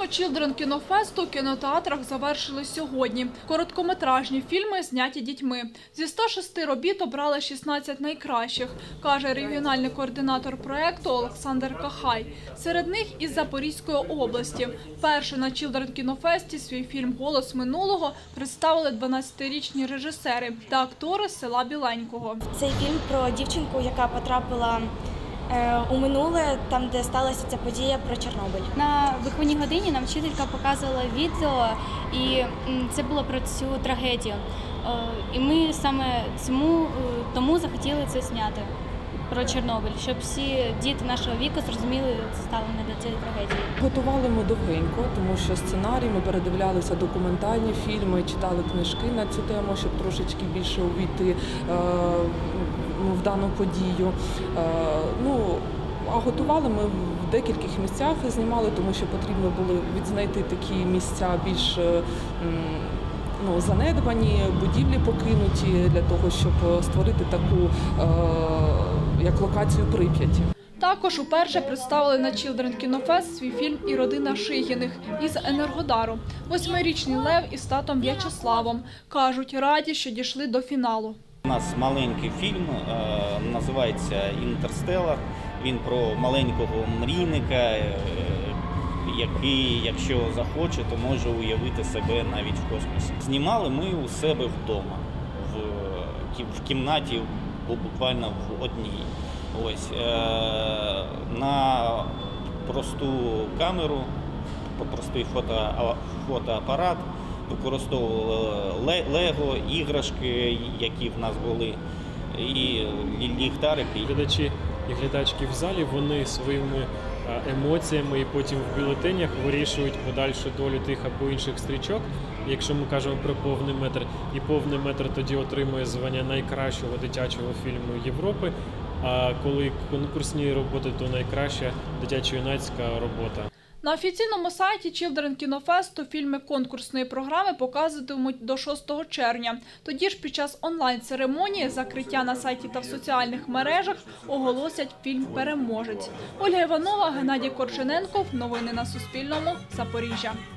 Програму Children Кінофесту у кінотеатрах завершили сьогодні. Короткометражні фільми зняті дітьми. Зі 106 робіт обрали 16 найкращих, каже регіональний координатор проєкту Олександр Кахай. Серед них із Запорізької області. Перший на Children Кінофесті свій фільм «Голос минулого» представили 12-річні режисери та актори з села Біленького. Цей фільм про дівчинку, яка потрапила у минуле, там, де сталася ця подія про Чорнобиль. На виховній годині нам вчителька показувала відео, і це було про цю трагедію. І ми саме тому захотіли це зняти, про Чорнобиль, щоб всі діти нашого віку зрозуміли ставлення до цієї трагедії. Готували ми довгенько, тому що сценарій, ми передивлялися документальні фільми, читали книжки на цю тему, щоб трошечки більше увійти в дану подію. А готували ми в декількох місцях і знімали, тому що потрібно було відзнайти такі місця більш занедбані, будівлі покинуті, для того, щоб створити таку, як локацію Прип'яті. Також уперше представили на Children Кінофест свій фільм «І родина Шигіних» із Енергодару. 8-річний Лев із татом В'ячеславом. Кажуть, раді, що дійшли до фіналу. У нас маленький фільм, називається «Інтерстелар». Він про маленького мрійника, який, якщо захоче, то може уявити себе навіть в космосі. Знімали ми у себе вдома, в кімнаті, буквально в одній. Ось, на просту камеру, простий фотоапарат, використовували лего, іграшки, які в нас були, і ліхтарики. Глядачі і глядачки в залі, вони своїми емоціями і потім в бюлетенях вирішують подальшу долю тих або інших стрічок. Якщо ми кажемо про «Повний метр», і «Повний метр» тоді отримує звання найкращого дитячого фільму Європи, а коли конкурсні роботи, то найкраща дитячо-юнацька робота. На офіційному сайті Children Кінофесту фільми конкурсної програми показуватимуть до 6 червня. Тоді ж під час онлайн-церемонії закриття на сайті та в соціальних мережах оголосять фільм «Переможець». Ольга Іванова, Геннадій Корчененков. Новини на Суспільному. Запоріжжя.